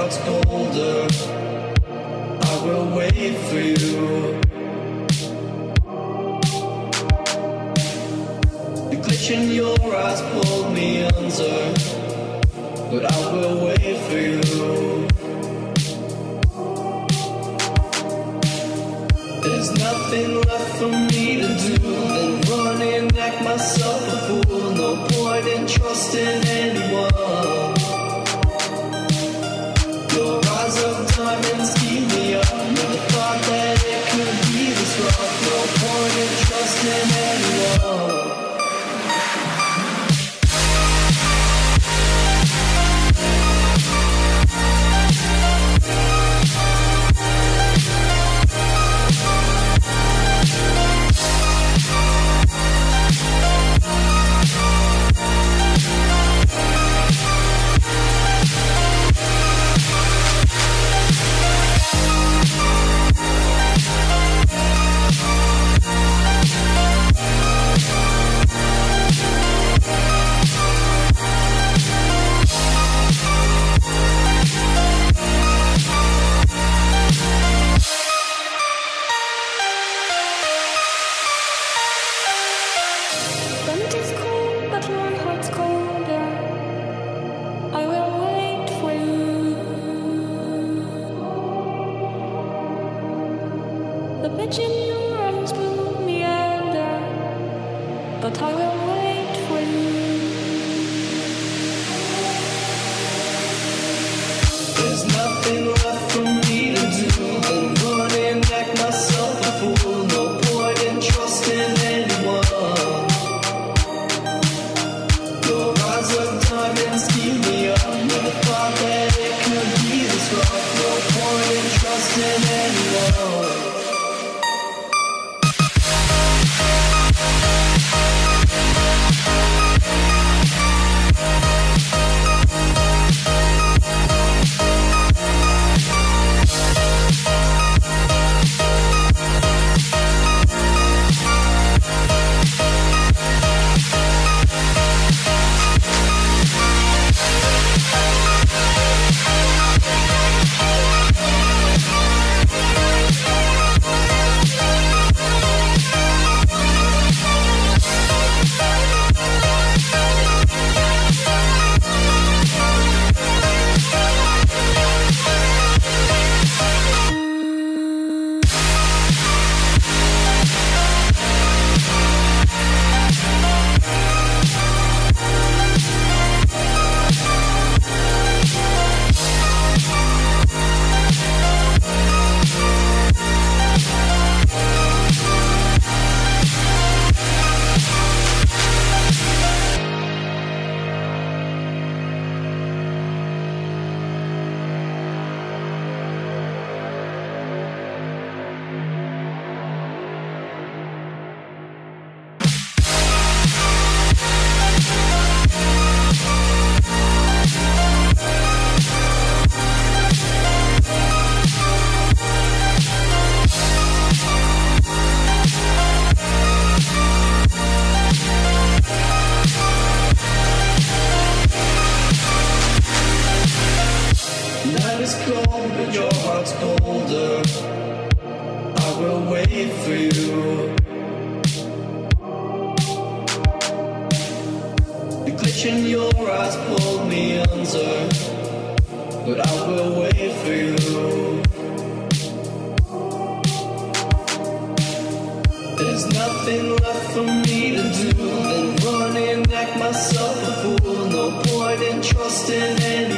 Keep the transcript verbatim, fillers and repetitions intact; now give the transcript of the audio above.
heart's colder, I will wait for you. The glitch in your eyes pulled me under, but I will wait for you. There's nothing left for me to do than run and act myself a fool. No point in trusting anyone. Your eyes of diamonds keep me up. Never thought that it could be this rough. No point in trusting anyone. Myself a fool, no point in trusting anyone.